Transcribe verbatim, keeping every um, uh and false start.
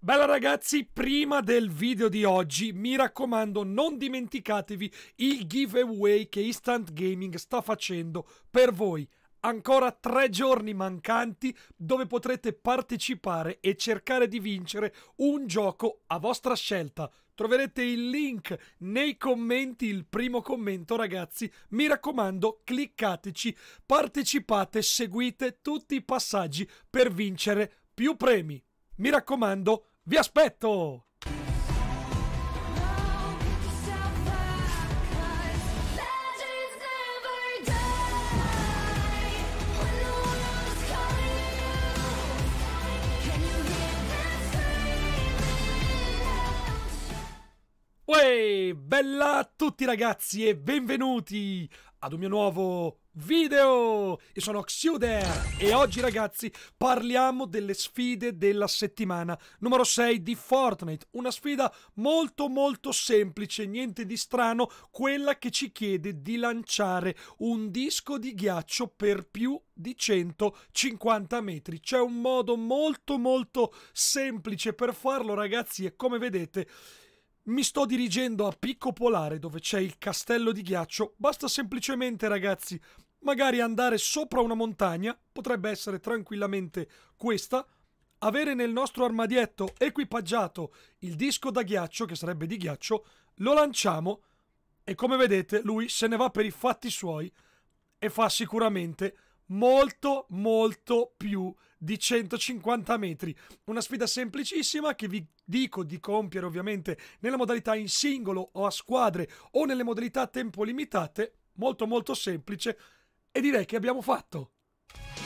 Bella ragazzi, prima del video di oggi, mi raccomando, non dimenticatevi il giveaway che Instant Gaming sta facendo per voi. Ancora tre giorni mancanti dove potrete partecipare e cercare di vincere un gioco a vostra scelta. Troverete il link nei commenti, il primo commento ragazzi. Mi raccomando, cliccateci, partecipate, seguite tutti i passaggi per vincere più premi. Mi raccomando, vi aspetto! Uè, bella a tutti ragazzi e benvenuti ad un mio nuovo video! Io sono Xuder e oggi ragazzi parliamo delle sfide della settimana numero sei di Fortnite. Una sfida molto molto semplice, niente di strano, quella che ci chiede di lanciare un disco di ghiaccio per più di centocinquanta metri. C'è un modo molto molto semplice per farlo ragazzi e come vedete mi sto dirigendo a Picco Polare dove c'è il castello di ghiaccio. Basta semplicemente ragazzi magari andare sopra una montagna, potrebbe essere tranquillamente questa, avere nel nostro armadietto equipaggiato il disco da ghiaccio, che sarebbe di ghiaccio, lo lanciamo e come vedete lui se ne va per i fatti suoi e fa sicuramente molto molto più di centocinquanta metri. Una sfida semplicissima che vi dico di compiere ovviamente nella modalità in singolo o a squadre o nelle modalità a tempo limitate, molto molto semplice, e direi che abbiamo fatto.